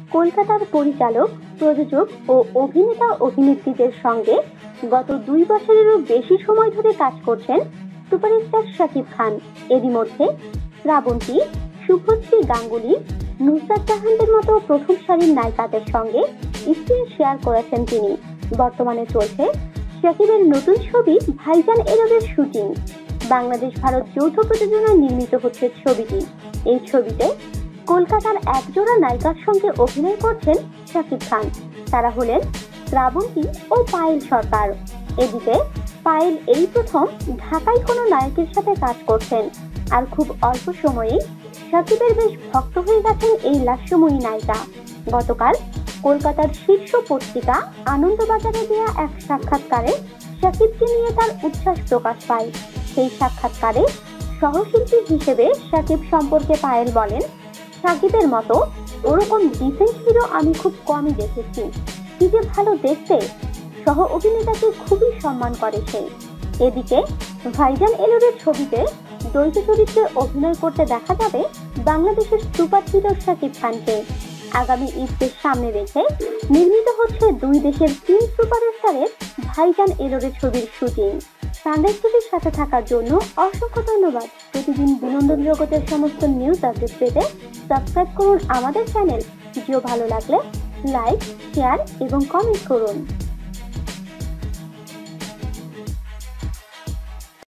কলকাতার পরিচালক, প্রযোজক ও অভিনেতা অভিনেত্রীদের সঙ্গে গত 2 বছরেরও বেশি সময় ধরে কাজ করছেন সুপারস্টার শাকিব খান। এরই মধ্যে শ্রাবন্তী, শুভশ্রী গাঙ্গুলি, নুসরাত জাহানদের মতো প্রথম সারির নায়িকাদের সঙ্গে স্ক্রিন শেয়ার করেছেন তিনি। বর্তমানে চলছে শাকিবের নতুন ছবি ভাইজান এরবের শুটিং। বাংলাদেশ ভারত যৌথ প্রযোজনায় নির্মিত হচ্ছে ছবিটি। এই ছবিতে কলকাতার একজোড়া নায়িকার সঙ্গে অভিনয় করছেন শাকিব খান। তারা হলেন শ্রাবন্তী ও পায়েল সরকার। এদিকে পায়েল এই প্রথম ঢাকায় কোনো নায়কের সাথে কাজ করছেন, আর খুব অল্প সময়েই শাকিবের বেশ ভক্ত হয়ে গেছেন এই লাস্যময়ী নায়িকা। গতকাল কলকাতার শীর্ষ পত্রিকা আনন্দবাজারে দেয়া এক সাক্ষাৎকারে শাকিবকে নিয়ে তার উচ্ছ্বাস প্রকাশ পায়। সেই সাক্ষাৎকারে সহশিল্পী হিসেবে শাকিব সম্পর্কে পায়েল বলেন, শাকিবের মতো ওরকম ডিসেন্ট হিরো আমি খুব কমই দেখেছি। কি যে ভালো দেখতে, সহ অভিনেতাকে খুবই সম্মান করে সে। এদিকে ভাইজান এরবের ছবিতে দ্বৈত চরিত্রে অভিনয় করতে দেখা যাবে বাংলাদেশের সুপার হিরো শাকিব খানকে। আগামী ঈদকে সামনে রেখে নির্মিত হচ্ছে দুই দেশের 3 সুপারস্টারের ভাইজান এরবের ছবির শুটিং। সানরাইজ টিভির সাথে থাকার জন্য অসংখ্য ধন্যবাদ। প্রতিদিন বিনোদন জগতের সমস্ত নিউজ আপডেট পেতে সাবস্ক্রাইব করুন আমাদের চ্যানেল। ভিডিও ভালো লাগলে লাইক, শেয়ার এবং কমেন্ট করুন।